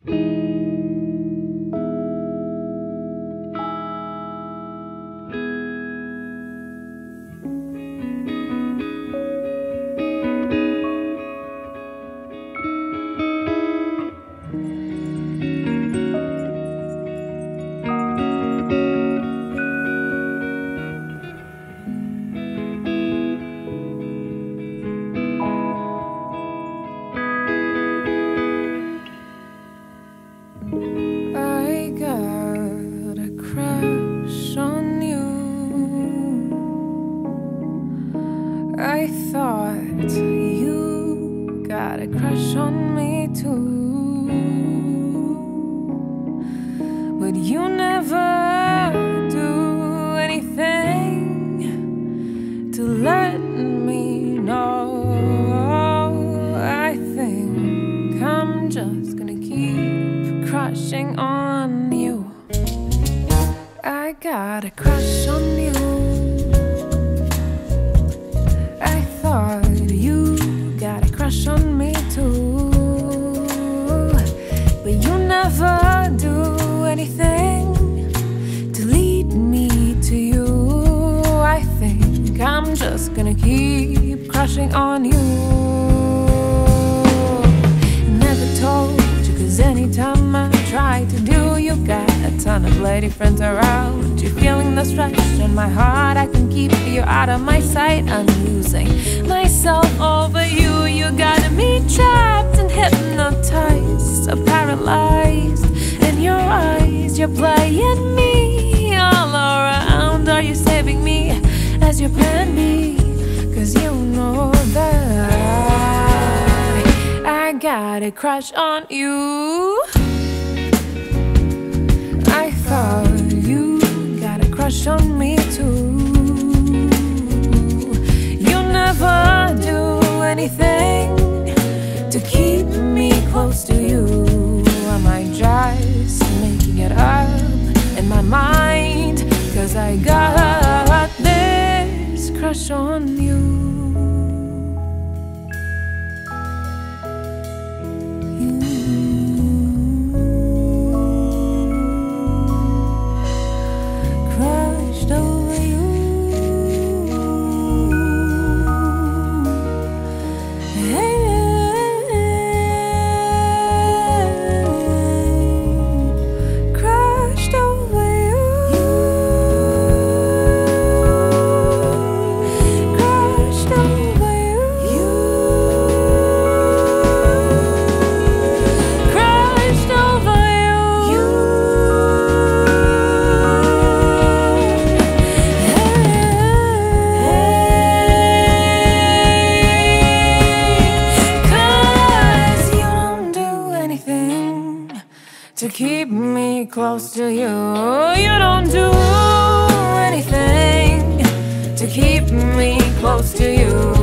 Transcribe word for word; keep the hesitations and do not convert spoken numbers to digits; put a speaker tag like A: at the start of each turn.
A: I thought you got a crush on me too, but you never do anything to let me know. I think I'm just gonna keep crushing on you. I got a crush on you. On me too, but you never do anything to lead me to you. I think I'm just gonna keep crushing on you. Never told you, cause anytime I try to do, you got a ton of lady friends around. You're feeling the stretch in my heart, I can keep you out of my sight. I'm losing myself over you. You got me trapped and hypnotized, so paralyzed in your eyes. You're playing me all around. Are you saving me as your plan B? Cause you know that I got a crush on you. I thought you got a crush on me too. You never do anything to keep me close to you. Am I just making it up in my mind? Cause I got this crush on you. To keep me close to you. You don't do anything to keep me close to you.